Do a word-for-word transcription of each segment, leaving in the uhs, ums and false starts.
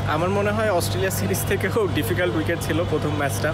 আমার মনে হয় অস্ট্রেলিয়া সিরিজ থেকেও ডিফিকাল্ট উইকেট ছিল প্রথম ম্যাচটা।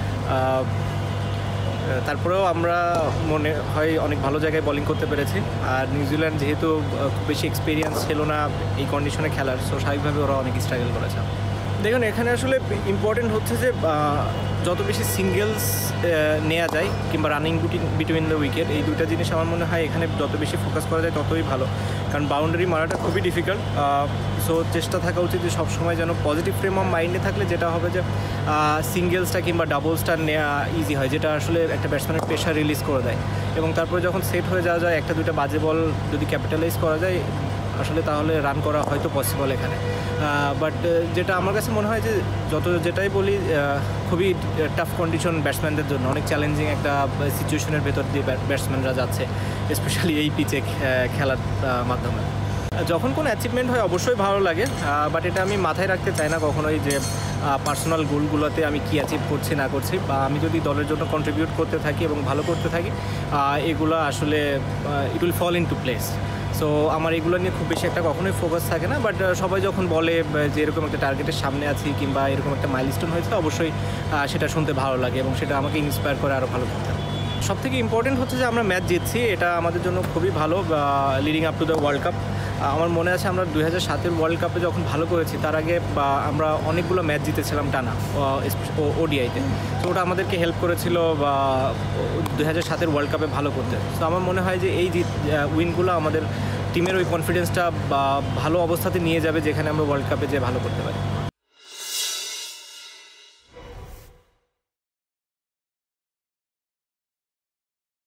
তারপরেও আমরা মনে হয় অনেক ভালো জায়গায় বোলিং করতে পেরেছি। আর নিউজিল্যান্ড যেহেতু খুব বেশি এক্সপিরিয়েন্স ছিল না এই কন্ডিশনে খেলার, সো স্বাভাবিকভাবে ওরা অনেক স্ট্রাগল করেছে। দেখুন, এখানে আসলে ইম্পর্টেন্ট হচ্ছে যে যত বেশি সিঙ্গেলস নেওয়া যায় কিংবা রানিং বিটুইন দ্য উইকেট, এই দুইটা জিনিস আমার মনে হয় এখানে যত বেশি ফোকাস করা যায় ততই ভালো, কারণ বাউন্ডারি মারাটা খুবই ডিফিকাল্ট। সো চেষ্টা থাকা উচিত যে সবসময় যেন পজিটিভ ফ্রেম অফ মাইন্ডে থাকলে যেটা হবে যে সিঙ্গেলসটা কিংবা ডাবলসটা নেওয়া ইজি হয়, যেটা আসলে একটা ব্যাটসম্যানের প্রেশার রিলিজ করে দেয়। এবং তারপরে যখন সেট হয়ে যাওয়া যায়, একটা দুইটা বাজে বল যদি ক্যাপিটালাইজ করা যায় আসলে, তাহলে রান করা হয়তো পসিবল এখানে। বাট যেটা আমার কাছে মনে হয় যে যত যেটাই বলি, খুবই টাফ কন্ডিশন ব্যাটসম্যানদের জন্য, অনেক চ্যালেঞ্জিং একটা সিচুয়েশনের ভেতর দিয়ে ব্যাটসম্যানরা যাচ্ছে, স্পেশালি এই পিচে খেলার মাধ্যমে। যখন কোনো অ্যাচিভমেন্ট হয় অবশ্যই ভালো লাগে, বাট এটা আমি মাথায় রাখতে চাই না কখনোই যে পার্সোনাল গোলগুলোতে আমি কী অ্যাচিভ করছি না করছি, বা আমি যদি দলের জন্য কন্ট্রিবিউট করতে থাকি এবং ভালো করতে থাকি, এগুলো আসলে it will fall into place. So আমার এগুলো নিয়ে খুব বেশি একটা কখনোই ফোকাস থাকে না। বাট সবাই যখন বলে যে এরকম একটা টার্গেটের সামনে আছি কিংবা এরকম একটা মাইলস্টোন হয়েছে, অবশ্যই সেটা শুনতে ভালো লাগে এবং সেটা আমাকে ইন্সপায়ার করে আরও ভালো করতে। সব থেকে ইম্পর্টেন্ট হচ্ছে যে আমরা ম্যাচ জিতছি, এটা আমাদের জন্য খুবই ভালো leading up to the world cup. আমার মনে আছে আমরা দুই হাজার সাতের ওয়ার্ল্ড কাপে যখন ভালো করেছি, তার আগে আমরা অনেকগুলো ম্যাচ জিতেছিলাম টানা ওডিআইতে। তো ওটা আমাদেরকে হেল্প করেছিল বা দুই হাজার সাতের ওয়ার্ল্ড কাপে ভালো করতে। তো আমার মনে হয় যে এই উইনগুলো আমাদের টিমের ওই কনফিডেন্সটা বা ভালো অবস্থাতে নিয়ে যাবে, যেখানে আমরা ওয়ার্ল্ড কাপে যে ভালো করতে পারি।